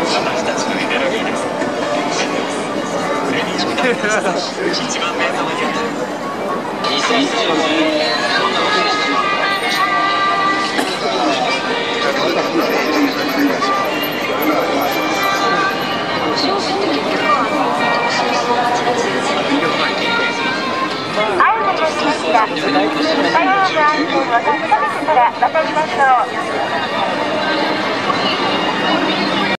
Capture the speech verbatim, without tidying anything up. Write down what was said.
私たちのエネルギーです。それに一番目のゲット。にせんじゅうごねん車両の安全を確かめてから渡りましょう。